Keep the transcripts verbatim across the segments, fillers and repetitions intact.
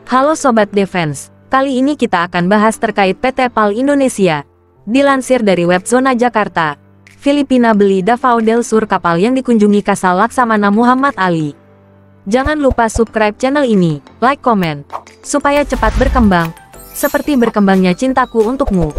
Halo Sobat Defense, kali ini kita akan bahas terkait P T PAL Indonesia. Dilansir dari web Zona Jakarta, Filipina beli Davao del Sur, kapal yang dikunjungi Kasal Laksamana Muhammad Ali. Jangan lupa subscribe channel ini, like, komen, supaya cepat berkembang, seperti berkembangnya cintaku untukmu.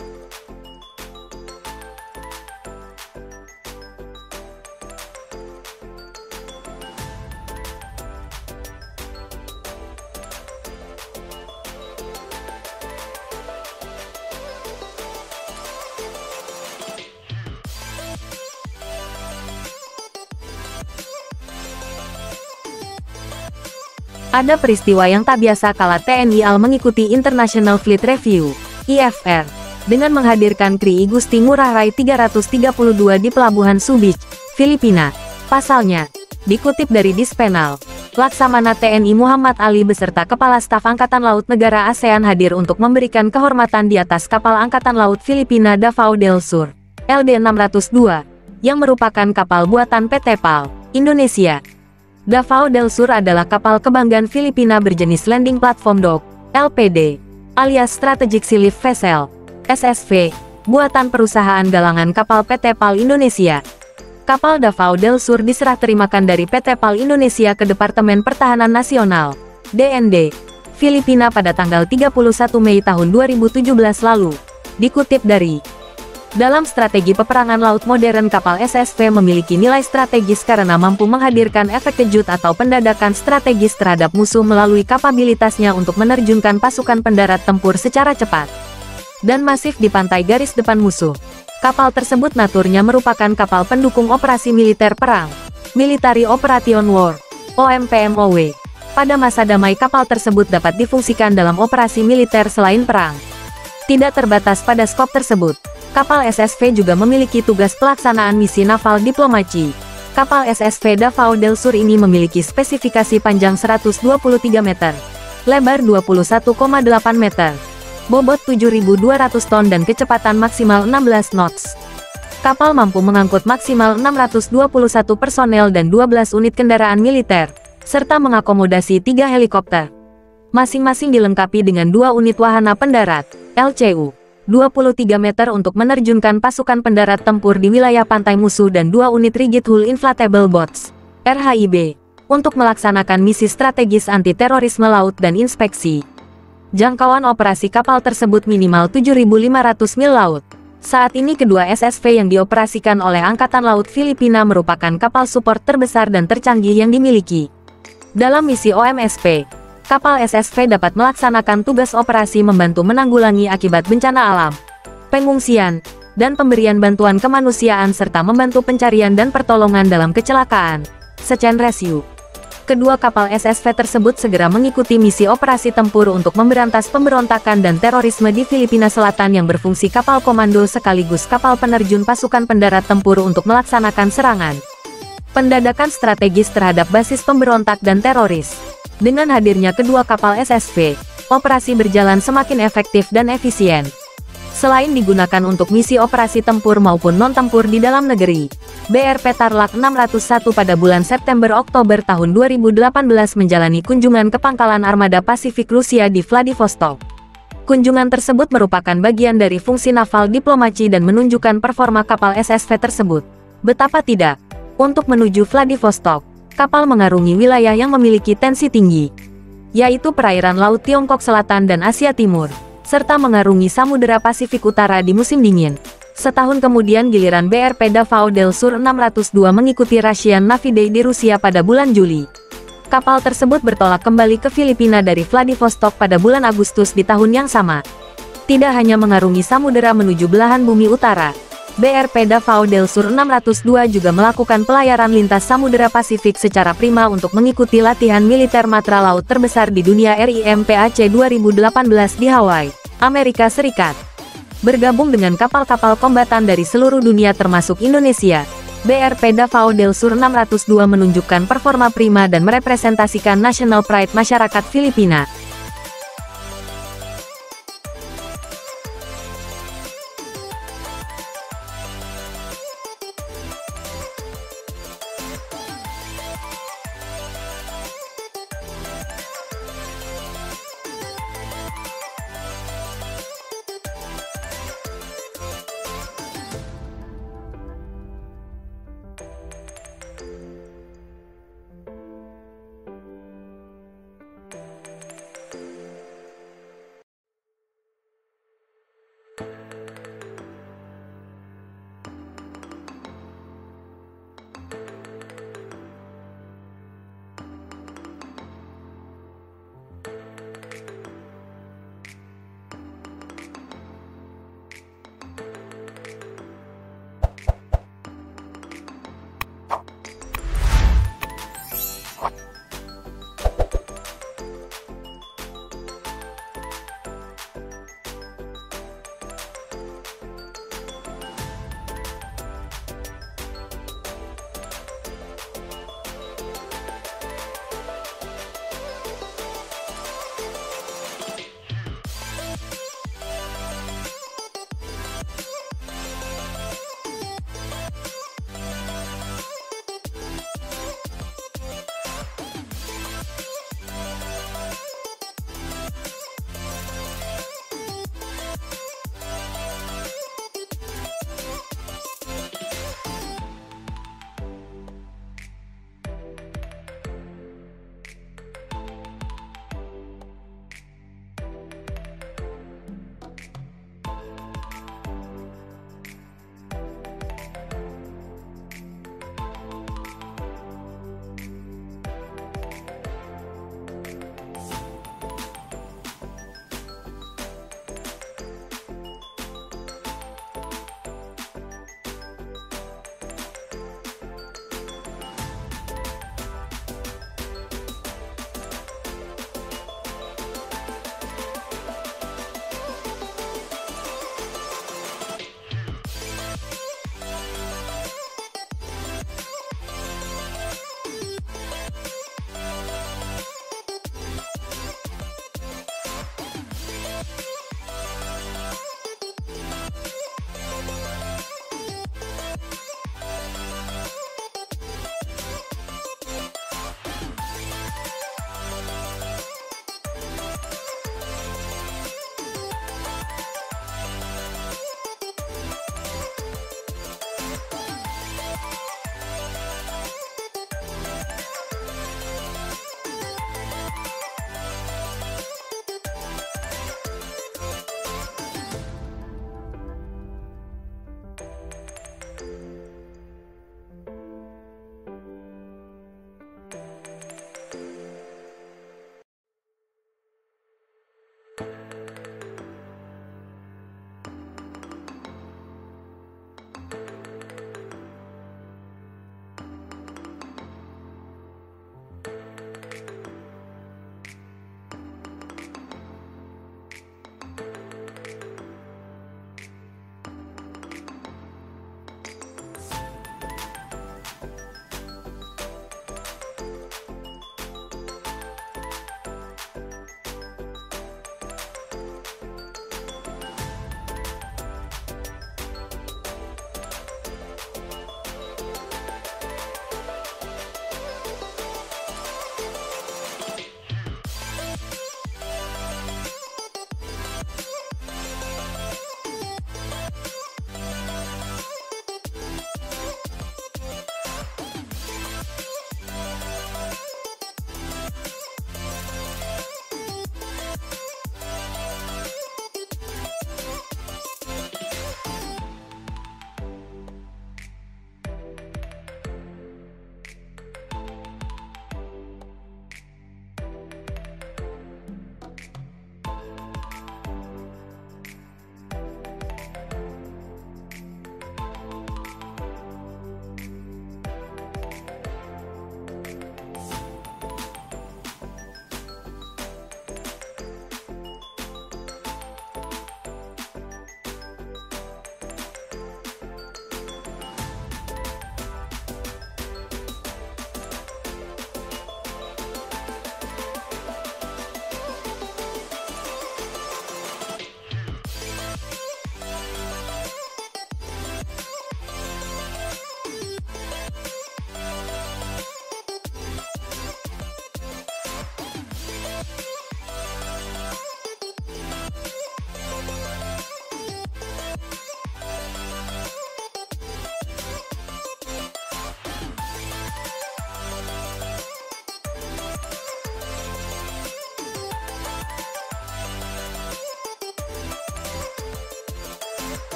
Ada peristiwa yang tak biasa kala T N I A L mengikuti International Fleet Review, I F R, dengan menghadirkan kri Igusti Ngurah Rai tiga ratus tiga puluh dua di Pelabuhan Subic, Filipina. Pasalnya, dikutip dari Dispenal, Laksamana T N I Muhammad Ali beserta Kepala Staf Angkatan Laut Negara ASEAN hadir untuk memberikan kehormatan di atas kapal Angkatan Laut Filipina Davao del Sur, L D enam nol dua, yang merupakan kapal buatan P T PAL Indonesia. Davao del Sur adalah kapal kebanggaan Filipina berjenis Landing Platform Dock, L P D, alias Strategic Sea Lift Vessel, S S V, buatan perusahaan galangan kapal P T PAL Indonesia. Kapal Davao del Sur diserah terimakan dari P T PAL Indonesia ke Departemen Pertahanan Nasional, D N D, Filipina pada tanggal tiga puluh satu Mei tahun dua ribu tujuh belas lalu. Dikutip dari dalam strategi peperangan laut modern, kapal S S V memiliki nilai strategis karena mampu menghadirkan efek kejut atau pendadakan strategis terhadap musuh melalui kapabilitasnya untuk menerjunkan pasukan pendarat tempur secara cepat dan masif di pantai garis depan musuh. Kapal tersebut naturnya merupakan kapal pendukung operasi militer perang, Military Operation War, O M P M O W. Pada masa damai, kapal tersebut dapat difungsikan dalam operasi militer selain perang. Tidak terbatas pada skop tersebut, kapal S S V juga memiliki tugas pelaksanaan misi naval diplomasi. Kapal S S V Davao del Sur ini memiliki spesifikasi panjang seratus dua puluh tiga meter, lebar dua puluh satu koma delapan meter, bobot tujuh ribu dua ratus ton dan kecepatan maksimal enam belas knots. Kapal mampu mengangkut maksimal enam ratus dua puluh satu personel dan dua belas unit kendaraan militer, serta mengakomodasi tiga helikopter. Masing-masing dilengkapi dengan dua unit wahana pendarat, L C U, dua puluh tiga meter untuk menerjunkan pasukan pendarat tempur di wilayah pantai musuh dan dua unit Rigid Hull Inflatable Boats, R H I B, untuk melaksanakan misi strategis anti-terorisme laut dan inspeksi. Jangkauan operasi kapal tersebut minimal tujuh ribu lima ratus mil laut. Saat ini kedua S S V yang dioperasikan oleh Angkatan Laut Filipina merupakan kapal support terbesar dan tercanggih yang dimiliki. Dalam misi O M S P, kapal S S V dapat melaksanakan tugas operasi membantu menanggulangi akibat bencana alam, pengungsian, dan pemberian bantuan kemanusiaan serta membantu pencarian dan pertolongan dalam kecelakaan, search and rescue. Kedua kapal S S V tersebut segera mengikuti misi operasi tempur untuk memberantas pemberontakan dan terorisme di Filipina Selatan yang berfungsi kapal komando sekaligus kapal penerjun pasukan pendarat tempur untuk melaksanakan serangan pendadakan strategis terhadap basis pemberontak dan teroris. Dengan hadirnya kedua kapal S S V, operasi berjalan semakin efektif dan efisien. Selain digunakan untuk misi operasi tempur maupun non-tempur di dalam negeri, B R P Tarlac enam nol satu pada bulan September-Oktober tahun dua ribu delapan belas menjalani kunjungan ke pangkalan armada Pasifik Rusia di Vladivostok. Kunjungan tersebut merupakan bagian dari fungsi naval diplomasi dan menunjukkan performa kapal S S V tersebut. Betapa tidak, untuk menuju Vladivostok, kapal mengarungi wilayah yang memiliki tensi tinggi, yaitu perairan Laut Tiongkok Selatan dan Asia Timur, serta mengarungi Samudera Pasifik Utara di musim dingin. Setahun kemudian giliran B R P Davao del Sur enam nol dua mengikuti Russian Navy Day di Rusia pada bulan Juli. Kapal tersebut bertolak kembali ke Filipina dari Vladivostok pada bulan Agustus di tahun yang sama. Tidak hanya mengarungi samudera menuju belahan bumi utara, B R P Davao del Sur enam nol dua juga melakukan pelayaran lintas Samudera Pasifik secara prima untuk mengikuti latihan militer matra laut terbesar di dunia R I M P A C dua ribu delapan belas di Hawaii, Amerika Serikat. Bergabung dengan kapal-kapal kombatan dari seluruh dunia termasuk Indonesia, B R P Davao del Sur enam nol dua menunjukkan performa prima dan merepresentasikan national pride masyarakat Filipina.